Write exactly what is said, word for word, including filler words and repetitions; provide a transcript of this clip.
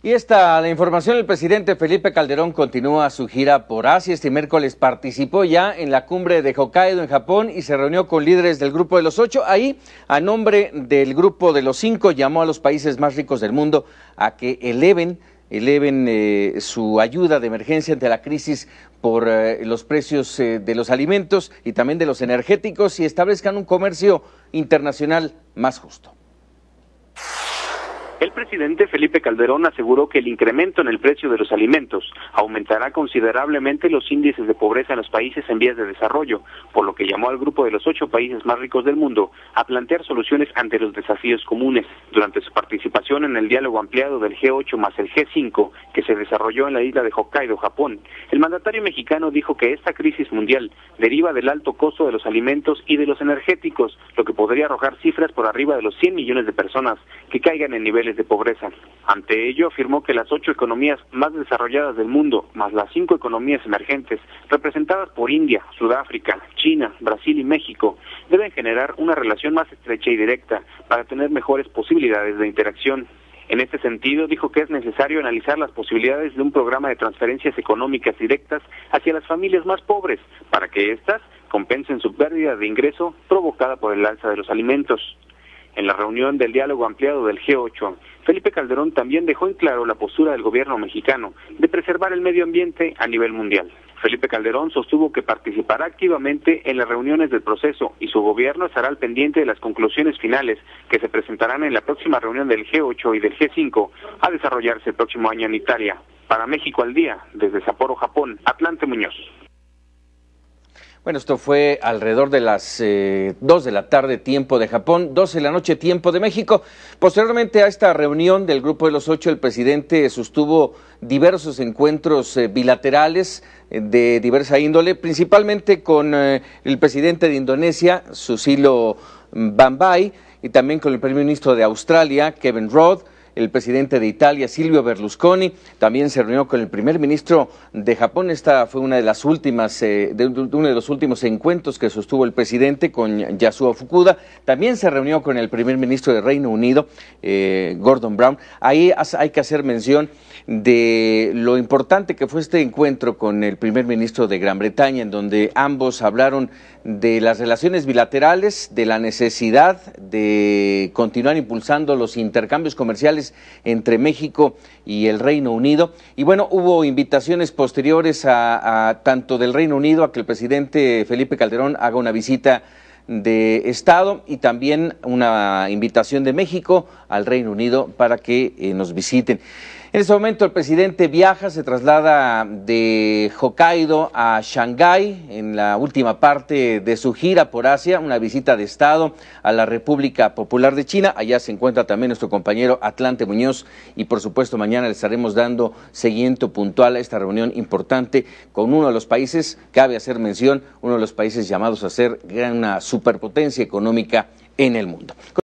Y esta la información, el presidente Felipe Calderón continúa su gira por Asia. Este miércoles participó ya en la cumbre de Hokkaido en Japón y se reunió con líderes del Grupo de los Ocho. Ahí, a nombre del Grupo de los Cinco, llamó a los países más ricos del mundo a que eleven eleven eh, su ayuda de emergencia ante la crisis por eh, los precios eh, de los alimentos y también de los energéticos y establezcan un comercio internacional más justo. El presidente Felipe Calderón aseguró que el incremento en el precio de los alimentos aumentará considerablemente los índices de pobreza en los países en vías de desarrollo, por lo que llamó al grupo de los ocho países más ricos del mundo a plantear soluciones ante los desafíos comunes. Durante su participación en el diálogo ampliado del G ocho más el G cinco, que se desarrolló en la isla de Hokkaido, Japón, el mandatario mexicano dijo que esta crisis mundial deriva del alto costo de los alimentos y de los energéticos, lo que podría arrojar cifras por arriba de los cien millones de personas que caigan en niveles de pobreza. Ante ello, afirmó que las ocho economías más desarrolladas del mundo, más las cinco economías emergentes, representadas por India, Sudáfrica, China, Brasil y México, deben generar una relación más estrecha y directa para tener mejores posibilidades de interacción. En este sentido, dijo que es necesario analizar las posibilidades de un programa de transferencias económicas directas hacia las familias más pobres, para que éstas compensen su pérdida de ingreso provocada por el alza de los alimentos. En la reunión del diálogo ampliado del G ocho, Felipe Calderón también dejó en claro la postura del gobierno mexicano de preservar el medio ambiente a nivel mundial. Felipe Calderón sostuvo que participará activamente en las reuniones del proceso y su gobierno estará al pendiente de las conclusiones finales que se presentarán en la próxima reunión del G ocho y del G cinco a desarrollarse el próximo año en Italia. Para México al Día, desde Sapporo, Japón, Atlante Muñoz. Bueno, esto fue alrededor de las eh, dos de la tarde, tiempo de Japón, doce de la noche, tiempo de México. Posteriormente a esta reunión del Grupo de los Ocho, el presidente sostuvo diversos encuentros eh, bilaterales eh, de diversa índole, principalmente con eh, el presidente de Indonesia, Susilo Bambay, y también con el primer ministro de Australia, Kevin Rudd, el presidente de Italia, Silvio Berlusconi. También se reunió con el primer ministro de Japón. Esta fue una de las últimas, eh, de, de uno de los últimos encuentros que sostuvo el presidente con Yasuo Fukuda. También se reunió con el primer ministro de Reino Unido, eh, Gordon Brown. Ahí hay que hacer mención de lo importante que fue este encuentro con el primer ministro de Gran Bretaña, en donde ambos hablaron de las relaciones bilaterales, de la necesidad de continuar impulsando los intercambios comerciales entre México y el Reino Unido. Y bueno, hubo invitaciones posteriores a, a tanto del Reino Unido a que el presidente Felipe Calderón haga una visita de Estado y también una invitación de México al Reino Unido para que eh, nos visiten. En este momento el presidente viaja, se traslada de Hokkaido a Shanghái en la última parte de su gira por Asia, una visita de Estado a la República Popular de China. Allá se encuentra también nuestro compañero Atlante Muñoz y por supuesto mañana le estaremos dando seguimiento puntual a esta reunión importante con uno de los países, cabe hacer mención, uno de los países llamados a ser una superpotencia económica en el mundo.